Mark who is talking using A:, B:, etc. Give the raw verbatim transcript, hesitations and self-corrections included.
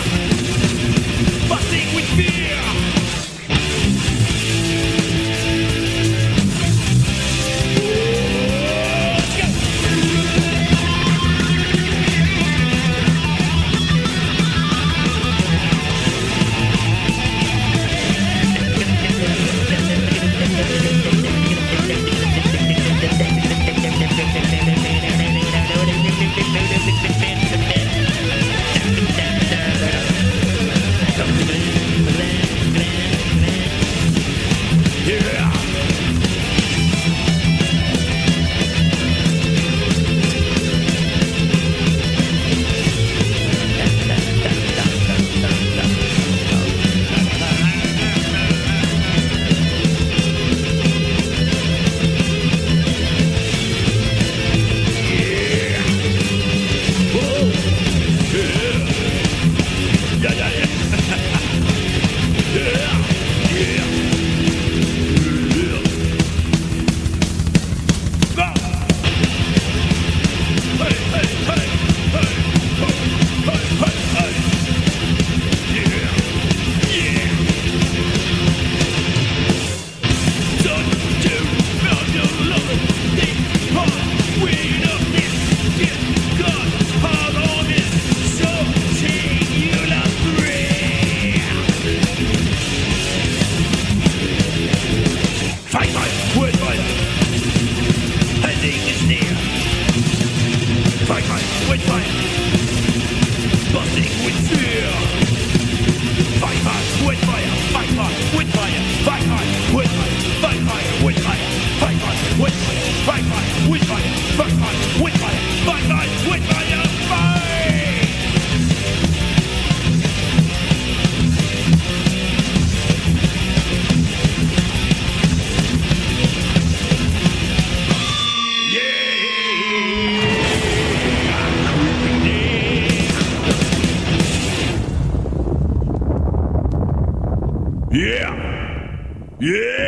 A: Busting with fear. Fight, fight, with fire. Ending is near. Fight, fight, with fire. Busting with fear. Fight, fight, with fire. Fight, fight, with fire. Fight, fight, with fire. Fight, fight, with fire. Fight, fight, with fire. Fight, fight, with fire. Fight, fight, with fire. Fight, fight, with fire. Fight! Yeah! Yeah!